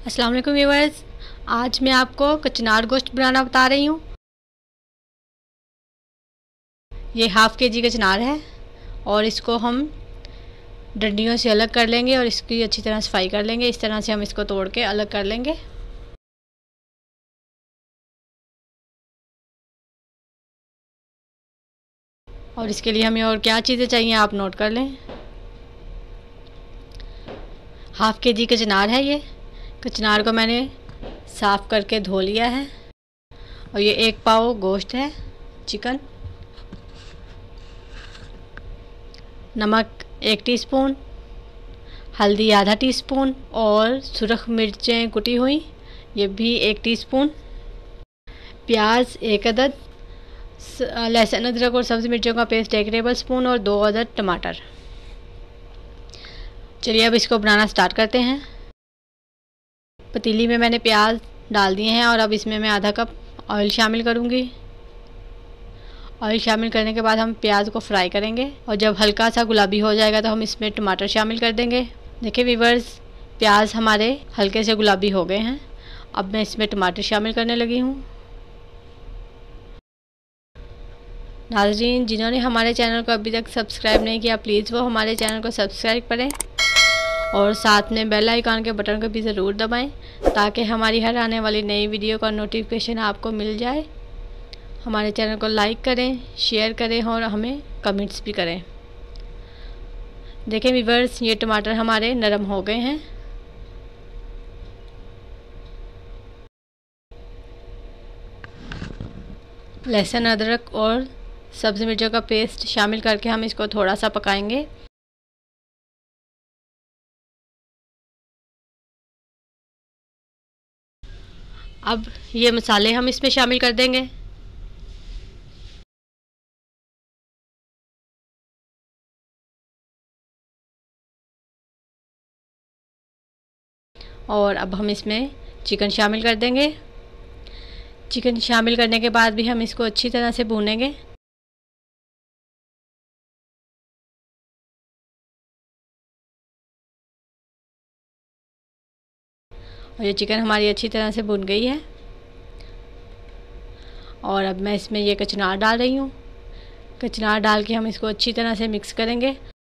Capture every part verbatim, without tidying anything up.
अस्सलाम वालेकुम व्यूअर्स। आज मैं आपको कचनार गोश्त बनाना बता रही हूँ। ये हाफ़ के जी कचनार है और इसको हम डंडियों से अलग कर लेंगे और इसकी अच्छी तरह सफाई कर लेंगे। इस तरह से हम इसको तोड़ के अलग कर लेंगे। और इसके लिए हमें और क्या चीज़ें चाहिए आप नोट कर लें। हाफ़ के जी कचनार है। ये कचनार को मैंने साफ़ करके धो लिया है। और ये एक पाव गोश्त है चिकन। नमक एक टीस्पून, हल्दी आधा टीस्पून और सुरख मिर्चें कुटी हुई ये भी एक टीस्पून, प्याज एक अदद, लहसुन अदरक और सब्ज़ी मिर्चों का पेस्ट एक टेबल स्पून और दो अदद टमाटर। चलिए अब इसको बनाना स्टार्ट करते हैं। पतीली में मैंने प्याज डाल दिए हैं और अब इसमें मैं आधा कप ऑयल शामिल करूँगी। ऑयल शामिल करने के बाद हम प्याज को फ्राई करेंगे और जब हल्का सा गुलाबी हो जाएगा तो हम इसमें टमाटर शामिल कर देंगे। देखिए व्यूअर्स, प्याज हमारे हल्के से गुलाबी हो गए हैं। अब मैं इसमें टमाटर शामिल करने लगी हूँ। नाज़रीन, जिन्होंने हमारे चैनल को अभी तक सब्सक्राइब नहीं किया प्लीज़ वो हमारे चैनल को सब्सक्राइब करें और साथ में बेल आइकन के बटन को भी ज़रूर दबाएं ताकि हमारी हर आने वाली नई वीडियो का नोटिफिकेशन आपको मिल जाए। हमारे चैनल को लाइक करें, शेयर करें और हमें कमेंट्स भी करें। देखें व्यूअर्स, ये टमाटर हमारे नरम हो गए हैं। लहसुन अदरक और सब्ज़ी मिर्चों का पेस्ट शामिल करके हम इसको थोड़ा सा पकाएंगे। अब ये मसाले हम इसमें शामिल कर देंगे। और अब हम इसमें चिकन शामिल कर देंगे। चिकन शामिल करने के बाद भी हम इसको अच्छी तरह से भूनेंगे। और ये चिकन हमारी अच्छी तरह से भुन गई है। और अब मैं इसमें ये कचनार डाल रही हूँ। कचनार डाल के हम इसको अच्छी तरह से मिक्स करेंगे।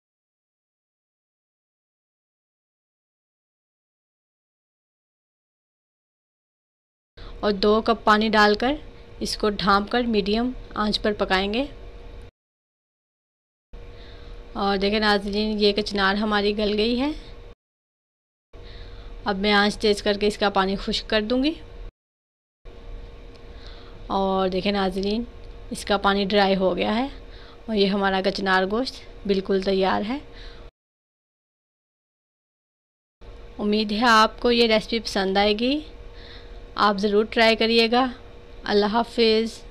और दो कप पानी डालकर इसको ढाँप कर मीडियम आंच पर पकाएंगे। और देखें नाज़रीन, ये कचनार हमारी गल गई है। अब मैं आंच तेज़ करके इसका पानी खुश्क कर दूंगी। और देखें नाज़रीन, इसका पानी ड्राई हो गया है और ये हमारा कचनार गोश्त बिल्कुल तैयार है। उम्मीद है आपको ये रेसिपी पसंद आएगी। आप ज़रूर ट्राई करिएगा। अल्लाह हाफ़िज़।